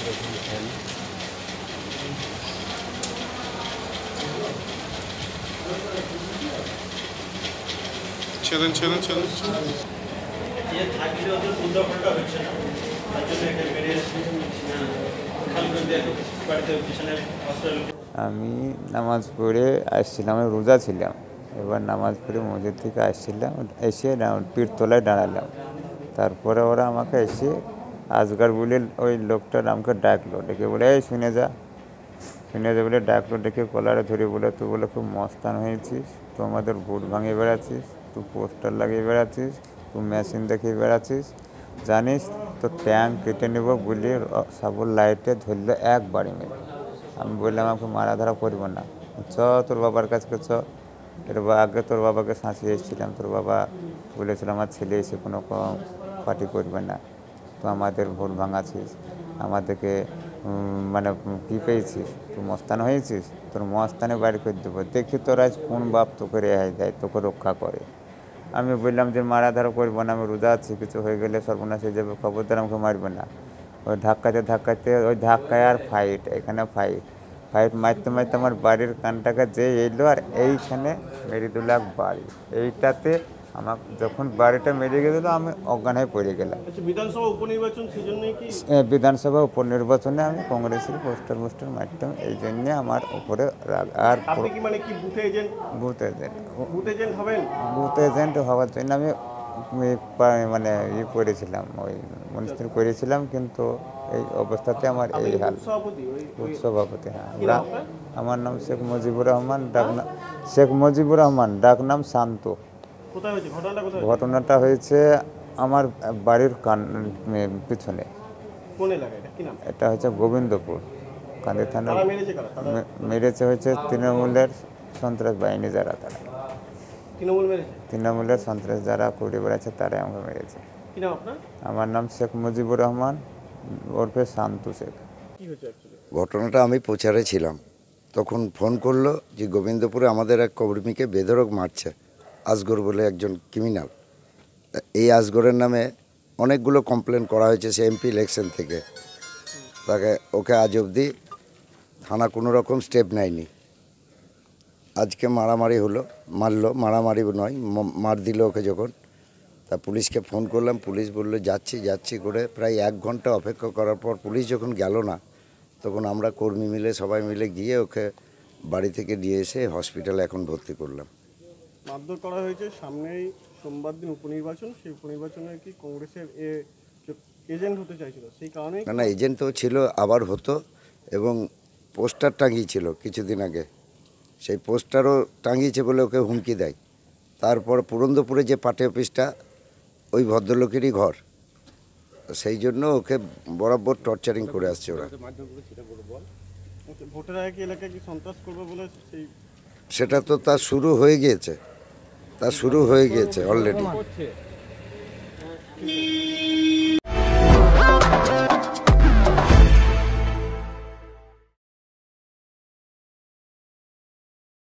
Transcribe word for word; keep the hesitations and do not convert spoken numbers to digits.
ছেলেন ছেলেন ছেলেন আমি নামাজ পড়ে আসছিলাম, আমি রোজা ছিলাম। এবার নামাজ পড়ে মসজিদ থেকে আসছিলাম, এসে পীরতলায় দাঁড়ালাম। তারপরে ওরা আমাকে এসে আজগার বলে ওই লোকটা আমাকে ডাকলো, ডেকে বলে এই শুনে যা শুনে যা বলে ডাকলো, ডেকে কলারে ধরে বলে তুই বলে খুব মস্তান হয়েছিস, তুই আমাদের ভোট ভাঙিয়ে বেড়াচ্ছিস, তুই পোস্টার লাগিয়ে বেড়াচ্ছিস, তুই মেশিন দেখিয়ে বেড়াচ্ছিস, জানিস তো ট্যাঙ্ক কেটে নেবো বলে সাবল লাইটে ধরলো একবারই মেরে। আমি বললাম আমাকে মারা ধরা করবো না, চ তোর বাবার কাছকে চ। এর আগে তোর বাবাকে শাঁসিয়ে এসেছিলাম, তোর বাবা বলেছিল আমার ছেলে এসে কোনো পার্টি করবে না, তো আমাদের ভোট ভাঙাছিস, আমাদেরকে মানে কী পেয়েছিস, তুই মস্তান হয়েছিস, তোর মস্তানে বাড়ি করে দেবো, দেখি তোর আজ কোন বাপ তোকে রেহাই দেয়, তোকে রক্ষা করে। আমি বললাম যে মারা ধরা করবো না, আমি রোজা আছি, কিছু হয়ে গেলে সর্বনাশ হয়ে যাবে, খবরদার আমাকে মারবে না। ওই ধাক্কাতে ধাক্কাতে ওই ধাক্কায় আর ফাইট, এখানে ফাইট ফাইট মারতে মারতে আমার বাড়ির কানটাকে যে এলো আর এইখানে মেরে দিল এক বাড়ি। এইটাতে আমার যখন বাড়িটা মেরে গেল আমি অজ্ঞান হয়ে পড়ে গেলাম। বিধানসভা উপনির্বাচন সেজন্যই কি বিধানসভা উপনির্বাচনে আমি কংগ্রেসের পোস্টার পোস্টার মারতাম, এই জন্যে আমার উপরে রাগ। আর আপনি কি মানে কি booth agent? Booth agent booth agent হবেন? বুথ এজেন্ট হওয়ার জন্য আমি মানে ই করেছিলাম, ওই মনস্থির করেছিলাম, কিন্তু এই অবস্থাতে আমার এই হাল। বুথ সভাপতি, হ্যাঁ। আমার নাম শেখ মুজিবুর রহমান, ডাক নাম শেখ মুজিবুর রহমান, ডাক নাম শান্ত। ঘটনাটা হয়েছে আমার বাড়ির কান পিছনে। এটা হচ্ছে গোবিন্দপুর কান্দি থানা। মেরেছে হচ্ছে তৃণমূলের সন্ত্রাস বাহিনী, যারা তারা তৃণমূলের সন্ত্রাস যারা করে বেড়াচ্ছে তারাই আমাকে মেরেছে। আমার নাম শেখ মুজিবুর রহমান ওরফে শান্তু শেখ। ঘটনাটা আমি প্রচারে ছিলাম, তখন ফোন করলো যে গোবিন্দপুরে আমাদের এক কর্মীকে বেধড়ক মারছে আসগর বলে একজন ক্রিমিনাল। এই আসগরের নামে অনেকগুলো কমপ্লেন করা হয়েছে সে এমপি ইলেকশন থেকে, তাকে ওকে আজ অবধি থানা কোনো রকম স্টেপ নেয়নি। আজকে মারামারি হলো, মারলো, মারামারি নয় মার দিল ওকে। যখন তা পুলিশকে ফোন করলাম, পুলিশ বললো যাচ্ছি যাচ্ছি করে প্রায় এক ঘন্টা অপেক্ষা করার পর পুলিশ যখন গেল না, তখন আমরা কর্মী মিলে সবাই মিলে গিয়ে ওকে বাড়ি থেকে নিয়ে এসে হসপিটালে এখন ভর্তি করলাম। মারধর করা হয়েছে, সামনেই সোমবার দিন উপনির্বাচন, সেই উপনির্বাচনে কি কংগ্রেসের এজেন্ট হতে চাইছিল সেই কারণে? না না, এজেন্ট তো ছিল, আবার হতো, এবং পোস্টার টাঙিয়েছিল কিছুদিন আগে, সেই পোস্টারও টাঙিয়েছে বলে ওকে হুমকি দেয়। তারপর পুরন্দপুরে যে পার্টি অফিসটা ওই ভদ্রলোকেরই ঘর, সেই জন্য ওকে বরাবর টর্চারিং করে আসছে ওরা। ভোটের আগে এলাকায় কি সন্ত্রাস করবে বলে? সেটা তো তার শুরু হয়ে গিয়েছে, তা শুরু হয়ে গিয়েছে অলরেডি।